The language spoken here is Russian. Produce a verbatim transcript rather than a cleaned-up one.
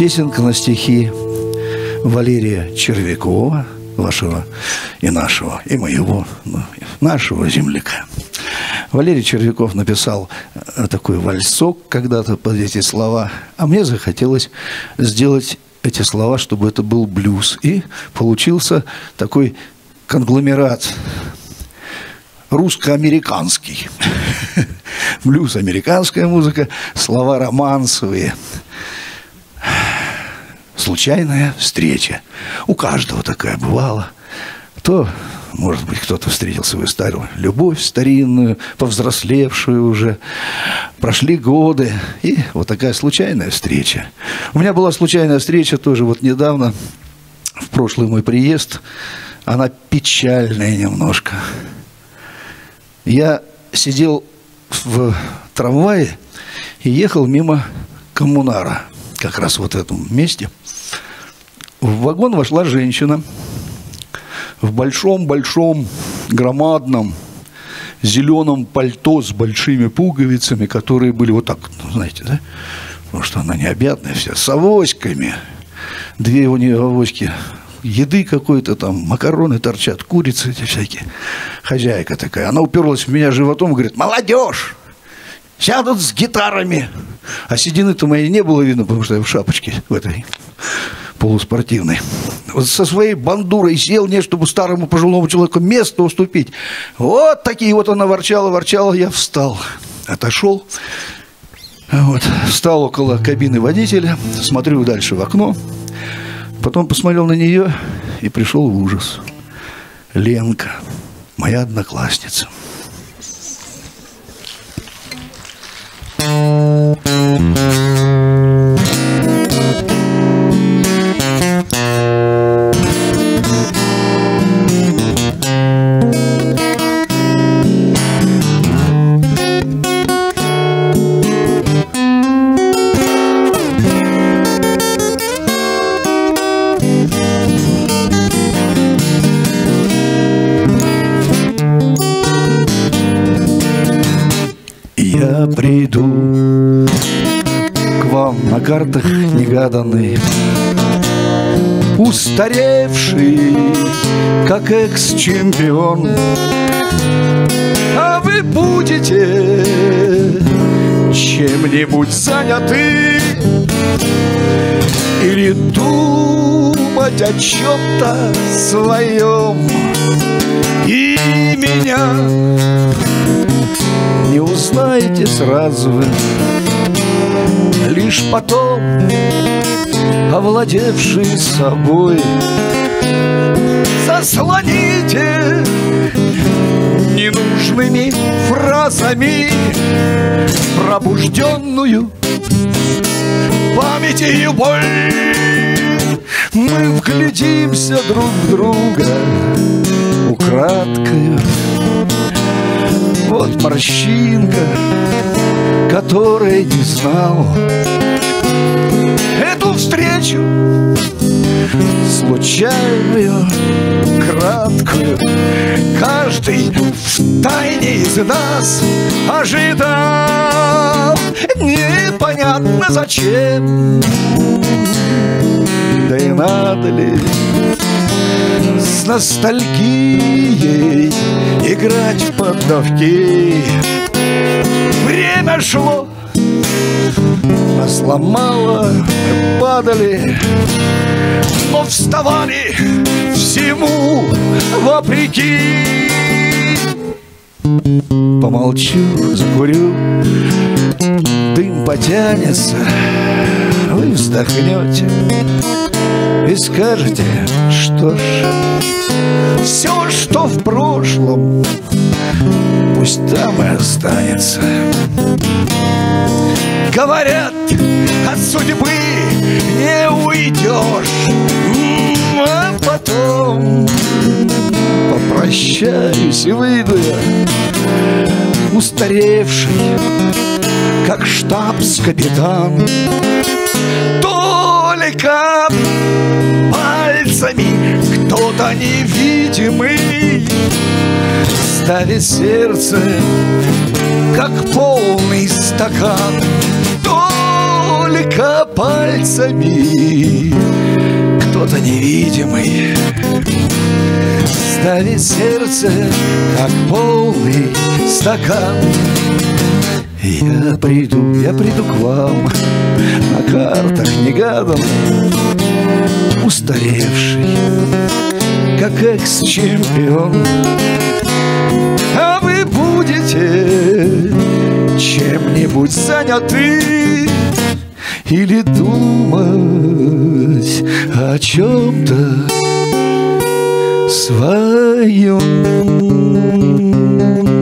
Песенка на стихи Валерия Червякова, вашего и нашего, и моего, ну, нашего земляка. Валерий Червяков написал такой вальсок когда-то под эти слова, а мне захотелось сделать эти слова, чтобы это был блюз. И получился такой конгломерат русско-американский. Блюз, американская музыка, слова романсовые. Случайная встреча. У каждого такая бывала. То, может быть, кто-то встретил свою старую любовь старинную, повзрослевшую уже. Прошли годы, и вот такая случайная встреча. У меня была случайная встреча тоже вот недавно, в прошлый мой приезд. Она печальная немножко. Я сидел в трамвае и ехал мимо коммунара, как раз вот в этом месте. В вагон вошла женщина в большом-большом, громадном, зеленом пальто с большими пуговицами, которые были вот так, знаете, да? Потому что она необъятная вся, с авоськами. Две у нее авоськи. Еды какой-то там, макароны торчат, курицы эти всякие. Хозяйка такая. Она уперлась в меня животом и говорит: молодежь! Сядут с гитарами. А седины-то моей не было видно, потому что я в шапочке в этой полуспортивной. Вот со своей бандурой сел, не чтобы старому пожилому человеку место уступить. Вот такие вот она ворчала, ворчала. Я встал, отошел. Вот, встал около кабины водителя, смотрю дальше в окно. Потом посмотрел на нее и пришел в ужас. Ленка, моя одноклассница. Я приду к вам на картах негаданный, устаревший, как экс-чемпион. А вы будете чем-нибудь заняты или думать о чем-то своем, и меня не узнаете сразу вы, лишь потом, овладевший собой, заслоните ненужными фразами пробужденную памятью боль. Мы вглядимся друг в друга украдкою. Вот морщинка, которой не знал эту встречу случайную, краткую. Каждый втайне из нас ожидал, непонятно зачем, да и надо ли с ностальгией играть в поддавки. Время шло, нас ломало, мы падали, но вставали всему вопреки. Помолчу, закурю, дым потянется, вы вздохнете и скажете: что ж, все, что в прошлом, пусть там и останется. Говорят, от судьбы не уйдешь, а потом попрощаюсь и выйду я, устаревший, как штабс-капитан. Только пальцами кто-то невидимый ставит сердце, как полный стакан. Только пальцами пальцами кто-то невидимый ставит сердце, как полный стакан. Я приду, я приду к вам на картах негаданно, устаревший, как экс-чемпион. А вы будете чем-нибудь заняты или думать о чем-то своем.